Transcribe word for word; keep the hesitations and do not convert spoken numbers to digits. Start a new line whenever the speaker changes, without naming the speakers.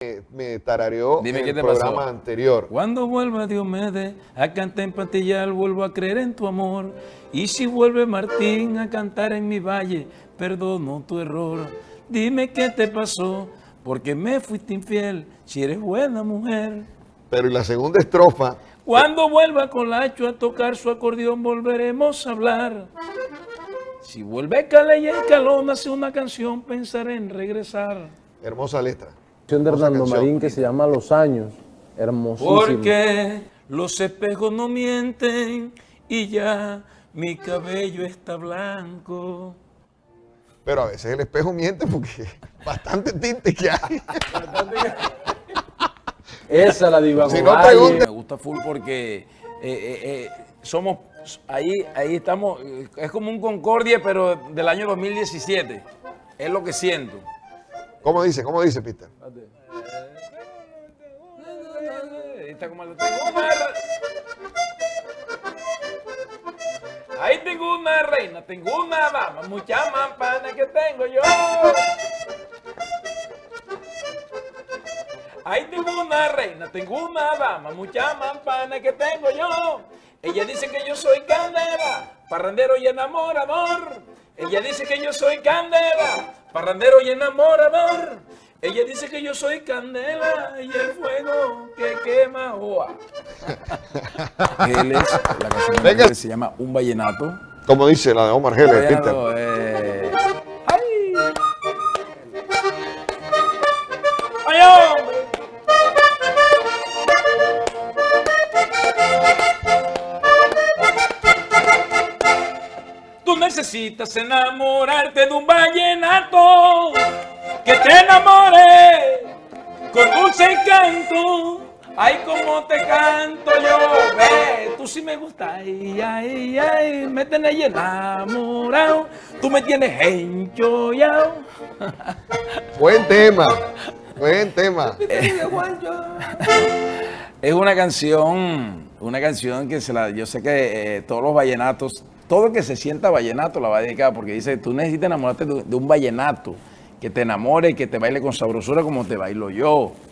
me tarareó
Dime
en
qué
el
te
programa
pasó.
anterior.
Cuando vuelva Diomedes a cantar en Pastillar, vuelvo a creer en tu amor. Y si vuelve Martín a cantar en mi valle, perdono tu error. Dime qué te pasó, porque me fuiste infiel, si eres buena mujer.
Pero y la segunda estrofa,
Cuando vuelva Colacho a tocar su acordeón, volveremos a hablar. Si vuelve Calella y Calón a hacer una canción, pensaré en regresar.
hermosa letra.
De
Hermosa
Hernando
canción.
Marín que se llama Los Años, hermosísimo.
Porque los espejos no mienten y ya mi cabello está blanco.
Pero a veces el espejo miente porque bastante tinte que hay.
Esa la diva.
Si no,
Valle.
pregunta.
Me gusta full porque eh, eh, eh, somos, ahí, ahí estamos, eh, es como un Concordia, pero del año dos mil diecisiete. Es lo que siento.
¿Cómo dice? ¿Cómo dice, Peter?
Está como lo tengo una re- Ahí tengo una reina, tengo una dama, mucha mampana que tengo yo. Ahí tengo una reina, tengo una dama, mucha mampana que tengo yo. Ella dice que yo soy candela, parrandero y enamorador. Ella dice que yo soy candela, parrandero y enamorador. Ella dice que yo soy candela y el fuego que quema oa. Él es, la canción
Venga.
que se llama Un Vallenato.
Como dice la de Omar Geles, Peter.
Vallenato, eh, ¡ay! ¡Ay, hombre! Tú necesitas enamorarte de un vallenato que te enamore con dulce canto. Ay, como te canto yo, ve, tú sí me gustas, ay, ay, ay, me tenés enamorado, tú me tienes enchollado.
Buen tema. Buen tema.
Es una canción, una canción que se la, yo sé que eh, todos los vallenatos, todo el que se sienta vallenato la va a dedicar, porque dice, tú necesitas enamorarte de, de un vallenato, que te enamore y que te baile con sabrosura como te bailo yo.